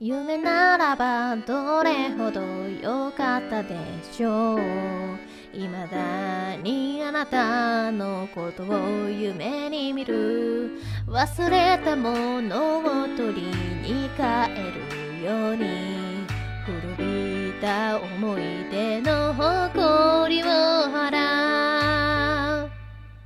夢ならばどれほど良かったでしょう。未だにあなたのことを夢に見る。忘れたものを取りに帰るように、古びた思い出の誇りを払う。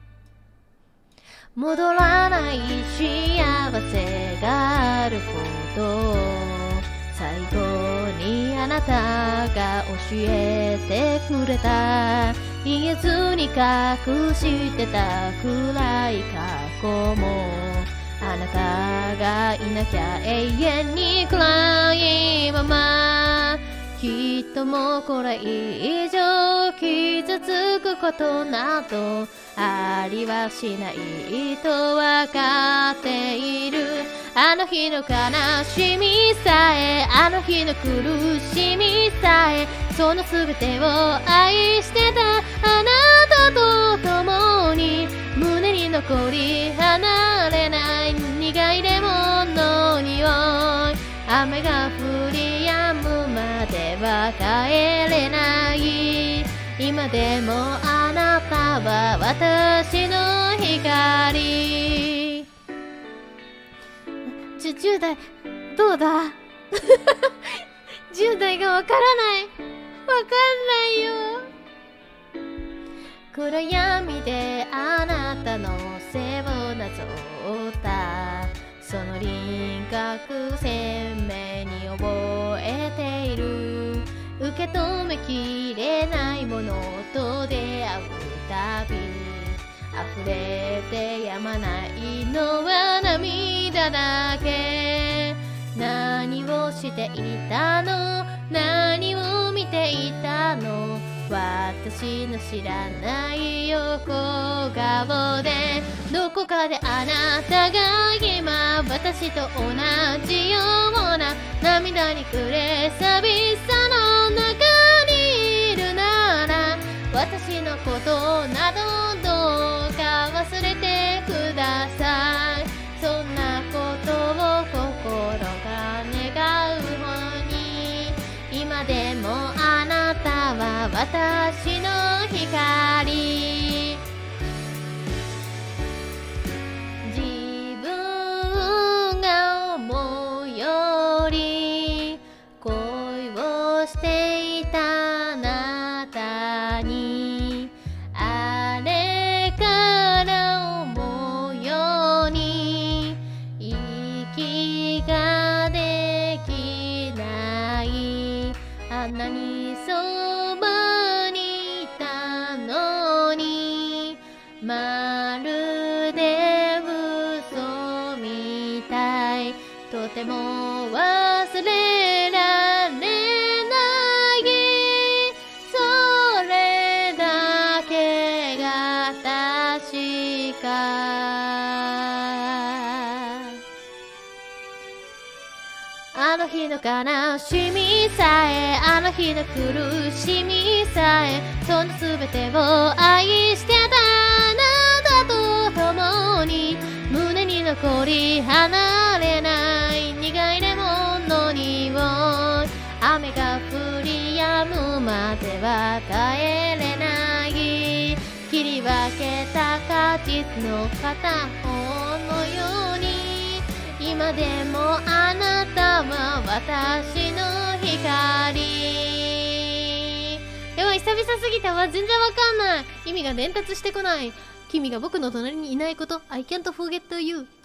戻らない幸せがあることを最後にあなたが教えてくれた。言えずに隠してた暗い過去も、あなたがいなきゃ永遠に暗いまま。きっともうこれ以上傷つくことなどありはしないとわかっている。あの日の悲しみさえ、あの日の苦しみさえ、その全てを愛してたあなたと共に、胸に残り離れない苦いレモンの匂い。雨が降り止むまでは帰れない。今でもあなたは私の光。10代どうだ10代がわからない、わかんないよ。暗闇であなたの背をなぞったその輪郭鮮明に覚えている。受け止めきれないものと出会うたび、溢れてやまないのは涙だけ。何をしていたの、何を見ていたの、私の知らない横顔で。どこかであなたが今私と同じような涙に暮れ寂しさの中にいるなら、私のことなどどうか忘れてください。そんなことを心が願う方に、今でもあなたは私の光。自分が思うより恋をしていたあなたに、あれから思うように息ができない。あんなにそばにいたのに、まるで嘘みたい。とても忘れられない。それだけが確か。あの日の悲しみさえ、あの日の苦しみさえ、その全てを愛してたあなたと共に、胸に残り離れない苦いレモンの匂い。雨が降り止むまでは帰れない。切り分けた果実の片方のように、今でもあなたは私の光。やばい、久々すぎたわ。全然わかんない。意味が伝達してこない。君が僕の隣にいないこと。I can't forget you。